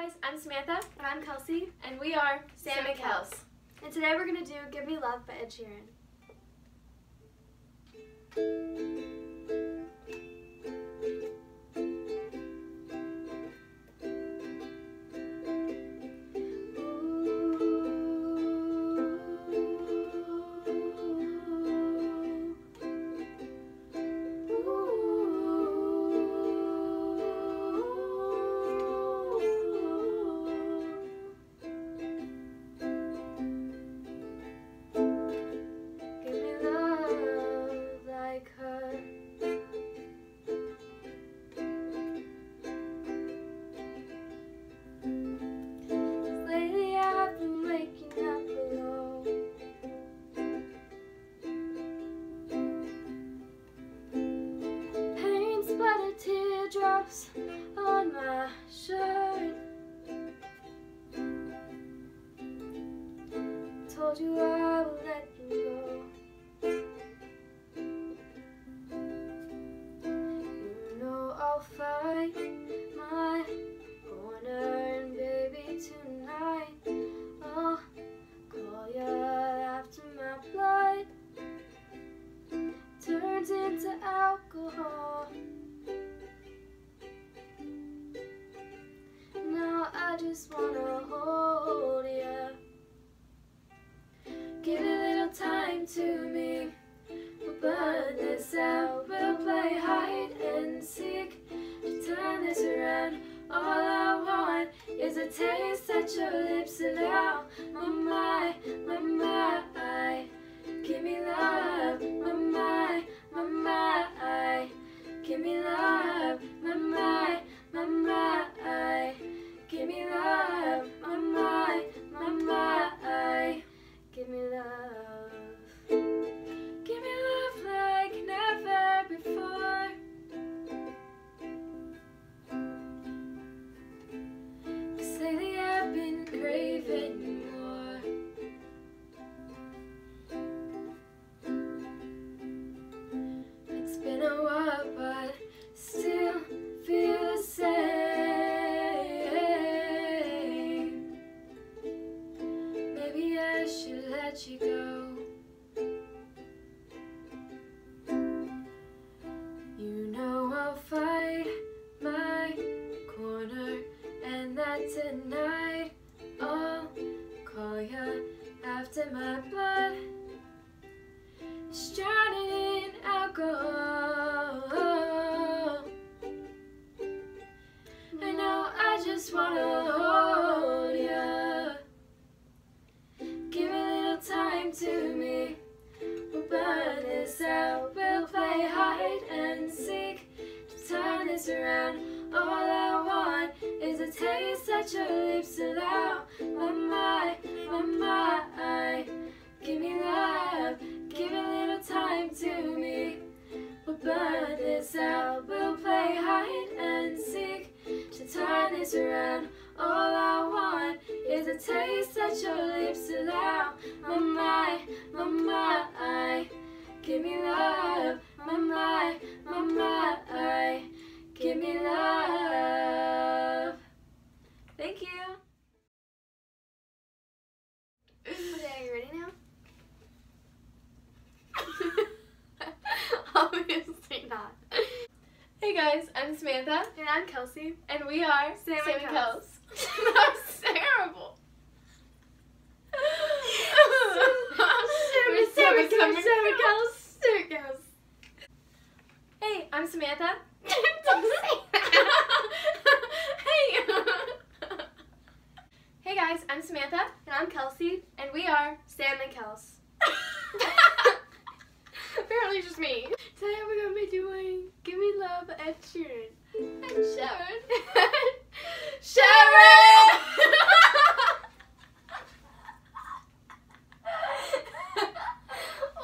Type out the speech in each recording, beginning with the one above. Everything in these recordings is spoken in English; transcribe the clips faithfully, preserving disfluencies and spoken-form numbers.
guys, I'm Samantha. And I'm Kelsey. And we are Sam Sam and and Kels. And today we're going to do Give Me Love by Ed Sheeran. Teardrops on my shirt. Told you I would let you go. You know I'll fight my corner, and baby tonight I'll call you after my blood turns into alcohol. I just wanna hold ya. Give a little time to me. We'll burn this out. We'll play hide and seek to turn this around. All I want is a taste at your lips allow. My my, my my. Give me love. My my, my my. Give me love. My my, my my. Give me love, my my, my my. Give me love. Give me love like never before. Cause lately I've been craving more. It's been a while but still feel the same. Let you go. You know I'll fight my corner, and that tonight I'll call you after my blood is drowning in alcohol. I know I just wanna hold you. Time to me. We'll burn this out. We'll play hide and seek to turn this around. All I want is a taste that your lips allow. My my, my my. Give me love. Give a little time to me. We'll burn this out. We'll play hide and seek to turn this around. All I want is a taste that your lips allow. My my, my my. Give me love. My my, my my. Give me love. Thank you. Okay, are you ready now? Obviously not. Hey guys, I'm Samantha. And I'm Kelsey. And we are Sam and Kels. Kels. That's terrible. Sam and Kels. Sam and Kels. Hey, I'm Samantha. Don't say that. Hey. Hey guys, I'm Samantha. And I'm Kelsey. And we are Sam and Kels. Apparently just me. Today we're going to be doing Give Me Love by Ed Sheeran. Ed Sheeran. Sheeran!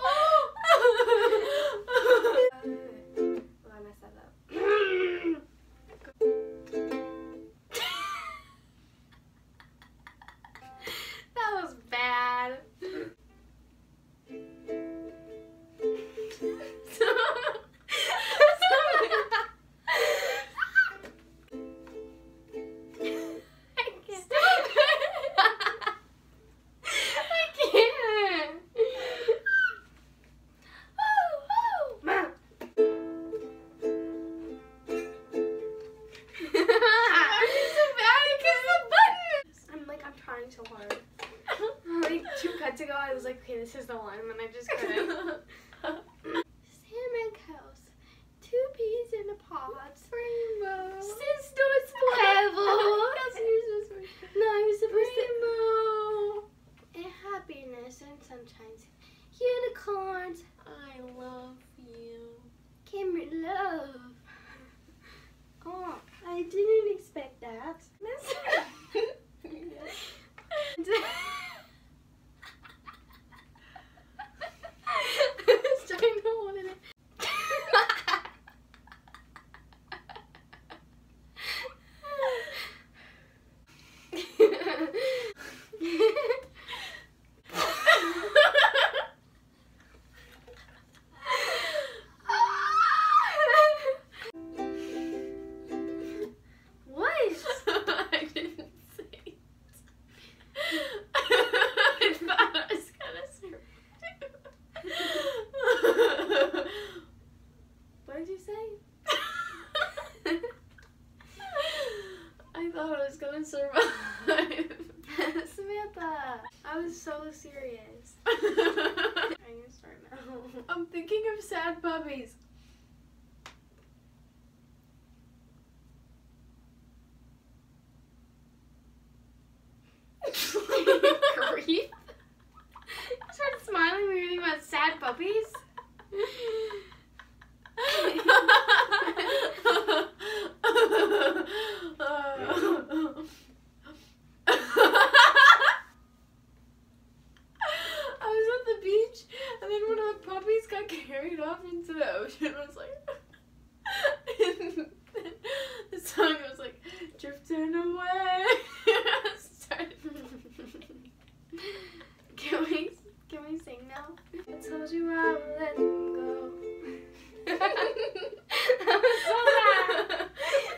Oh, I messed that up. this is the one, and I just couldn't. Salmon cows, two peas in a pot. Rainbow. Since no it's forever. No, I was supposed Rainbow. to. And happiness and sunshines. Unicorns. I love you. Cameron love. Oh, I didn't expect that. It's trying to hold it in. Survive. Samantha, I was so serious. I need to start now. I'm thinking of sad puppies. Grief. You started smiling when you were thinking about sad puppies? Carried off into the ocean. I was like, and then the song was like, drifting away. Started. Can we, can we sing now? I told you I would let them go. That was so bad.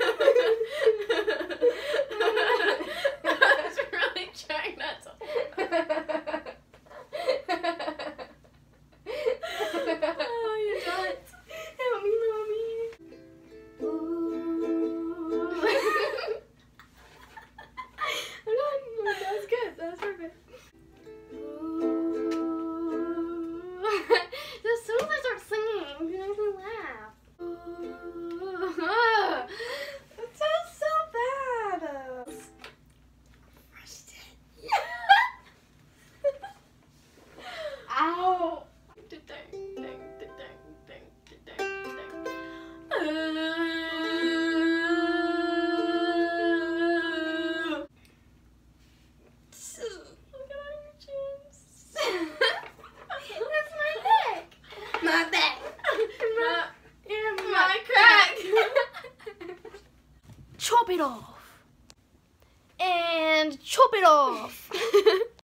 I was really trying not to. Oh, you don't. Help me, mommy. Ooh. I'm not, that was good. That was perfect. Ooh. As soon as I start singing, you make me laugh. Ooh. That sounds so bad. Ow. My back. My, my crack. Chop it off. And chop it off.